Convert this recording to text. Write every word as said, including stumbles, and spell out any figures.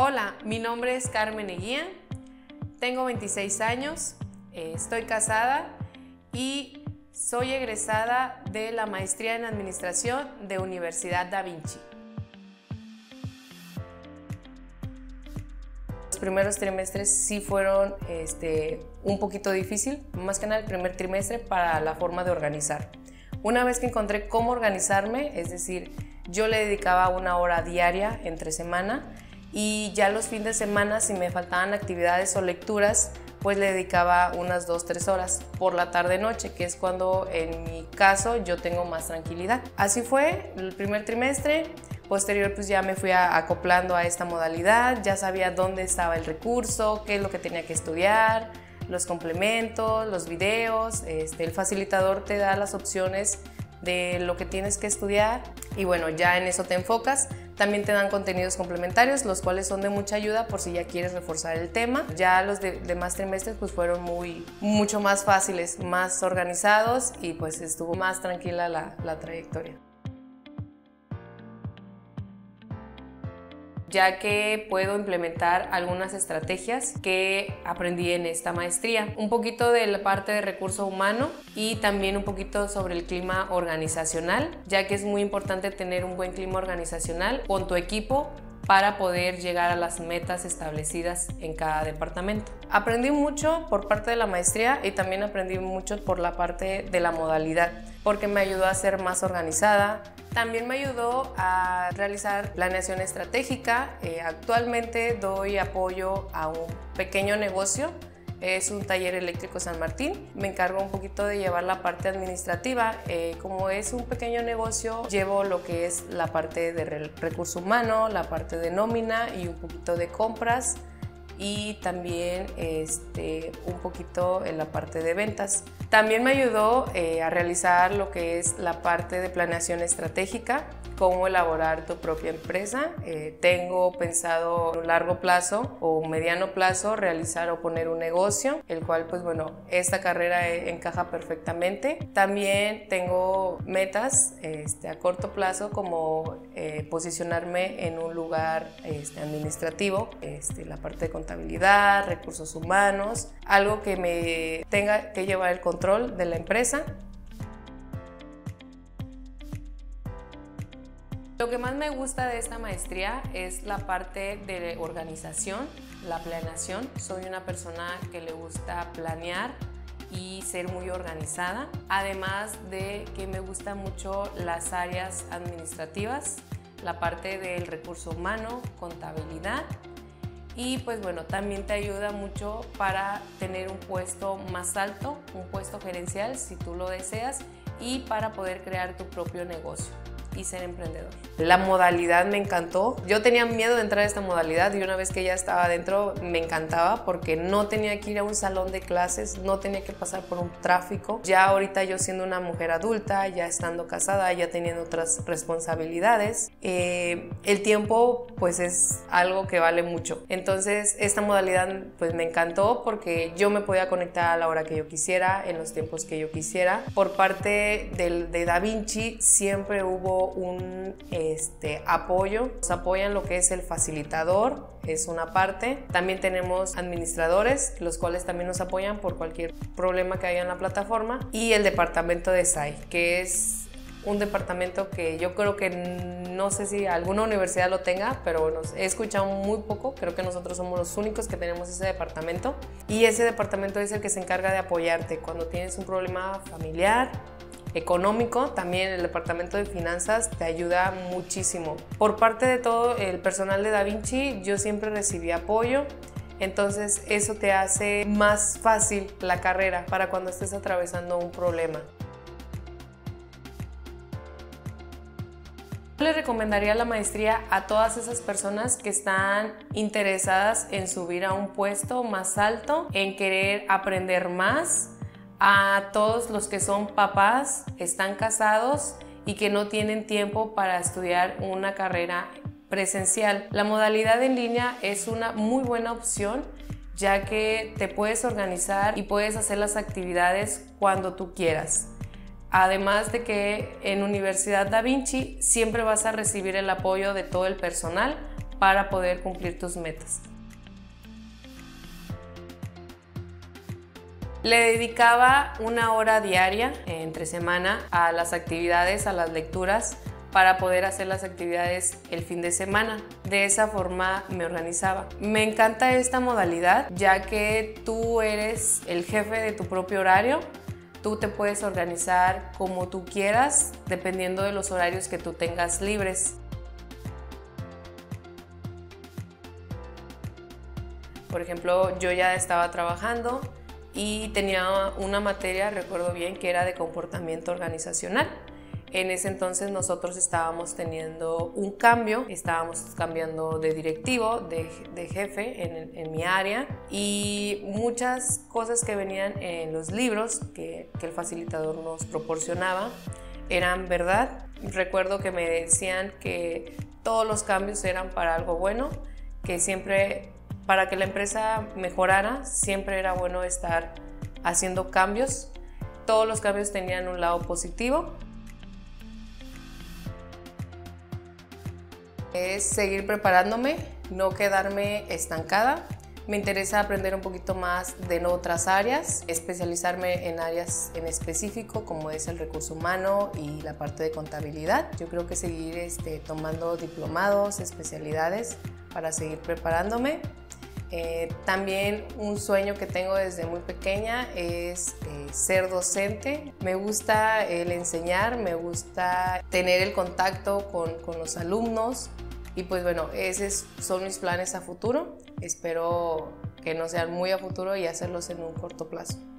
Hola, mi nombre es Carmen Eguía, tengo veintiséis años, eh, estoy casada y soy egresada de la maestría en Administración de Universidad Da Vinci. Los primeros trimestres sí fueron este, un poquito difícil, más que nada el primer trimestre para la forma de organizar. Una vez que encontré cómo organizarme, es decir, yo le dedicaba una hora diaria entre semana y ya los fines de semana, si me faltaban actividades o lecturas, pues le dedicaba unas dos, tres horas por la tarde-noche, que es cuando en mi caso yo tengo más tranquilidad. Así fue el primer trimestre. Posterior pues ya me fui acoplando a esta modalidad, ya sabía dónde estaba el recurso, qué es lo que tenía que estudiar, los complementos, los videos, este, el facilitador te da las opciones de lo que tienes que estudiar y bueno, ya en eso te enfocas. También te dan contenidos complementarios, los cuales son de mucha ayuda por si ya quieres reforzar el tema. Ya los de, demás trimestres pues fueron muy, mucho más fáciles, más organizados y pues estuvo más tranquila la, la trayectoria. Ya que puedo implementar algunas estrategias que aprendí en esta maestría. Un poquito de la parte de recurso humano y también un poquito sobre el clima organizacional, ya que es muy importante tener un buen clima organizacional con tu equipo para poder llegar a las metas establecidas en cada departamento. Aprendí mucho por parte de la maestría y también aprendí mucho por la parte de la modalidad, porque me ayudó a ser más organizada. También me ayudó a realizar planeación estratégica. Eh, actualmente doy apoyo a un pequeño negocio. Es un taller eléctrico San Martín. Me encargo un poquito de llevar la parte administrativa. Eh, como es un pequeño negocio, llevo lo que es la parte de recurso humano, la parte de nómina y un poquito de compras y también este, un poquito en la parte de ventas. También me ayudó eh, a realizar lo que es la parte de planeación estratégica, cómo elaborar tu propia empresa. Eh, tengo pensado a un largo plazo o un mediano plazo realizar o poner un negocio, el cual pues bueno, esta carrera encaja perfectamente. También tengo metas este, a corto plazo como eh, posicionarme en un lugar este, administrativo, este, la parte de contabilidad, recursos humanos, algo que me tenga que llevar el control de la empresa. Lo que más me gusta de esta maestría es la parte de organización, la planeación. Soy una persona que le gusta planear y ser muy organizada. Además de que me gustan mucho las áreas administrativas, la parte del recurso humano, contabilidad. Y pues bueno, también te ayuda mucho para tener un puesto más alto, un puesto gerencial si tú lo deseas y para poder crear tu propio negocio y ser emprendedor. La modalidad me encantó. Yo tenía miedo de entrar a esta modalidad y una vez que ya estaba dentro me encantaba porque no tenía que ir a un salón de clases, no tenía que pasar por un tráfico. Ya ahorita yo siendo una mujer adulta, ya estando casada, ya teniendo otras responsabilidades, eh, el tiempo pues es algo que vale mucho. Entonces esta modalidad pues me encantó porque yo me podía conectar a la hora que yo quisiera, en los tiempos que yo quisiera. Por parte del, de Da Vinci siempre hubo un este, apoyo. Nos apoyan lo que es el facilitador, es una parte. También tenemos administradores, los cuales también nos apoyan por cualquier problema que haya en la plataforma. Y el departamento de S A I, que es un departamento que yo creo que no sé si alguna universidad lo tenga, pero bueno, he escuchado muy poco. Creo que nosotros somos los únicos que tenemos ese departamento. Y ese departamento es el que se encarga de apoyarte cuando tienes un problema familiar, económico. También el departamento de finanzas te ayuda muchísimo. Por parte de todo el personal de Da Vinci yo siempre recibí apoyo, entonces eso te hace más fácil la carrera para cuando estés atravesando un problema. Yo le recomendaría la maestría a todas esas personas que están interesadas en subir a un puesto más alto, en querer aprender más, a todos los que son papás, están casados y que no tienen tiempo para estudiar una carrera presencial. La modalidad en línea es una muy buena opción, ya que te puedes organizar y puedes hacer las actividades cuando tú quieras. Además de que en Universidad Da Vinci siempre vas a recibir el apoyo de todo el personal para poder cumplir tus metas. Le dedicaba una hora diaria entre semana a las actividades, a las lecturas, para poder hacer las actividades el fin de semana. De esa forma me organizaba. Me encanta esta modalidad, ya que tú eres el jefe de tu propio horario. Tú te puedes organizar como tú quieras, dependiendo de los horarios que tú tengas libres. Por ejemplo, yo ya estaba trabajando y tenía una materia, recuerdo bien, que era de comportamiento organizacional. En ese entonces nosotros estábamos teniendo un cambio, estábamos cambiando de directivo, de, de jefe en, en mi área, y muchas cosas que venían en los libros que, que el facilitador nos proporcionaba eran verdad. Recuerdo que me decían que todos los cambios eran para algo bueno, que siempre, para que la empresa mejorara, siempre era bueno estar haciendo cambios. Todos los cambios tenían un lado positivo. Es seguir preparándome, no quedarme estancada. Me interesa aprender un poquito más de otras áreas, especializarme en áreas en específico como es el recurso humano y la parte de contabilidad. Yo creo que seguir este, tomando diplomados, especialidades para seguir preparándome. Eh, también un sueño que tengo desde muy pequeña es eh, ser docente. Me gusta el enseñar, me gusta tener el contacto con, con los alumnos y pues bueno, esos son mis planes a futuro. Espero que no sean muy a futuro y hacerlos en un corto plazo.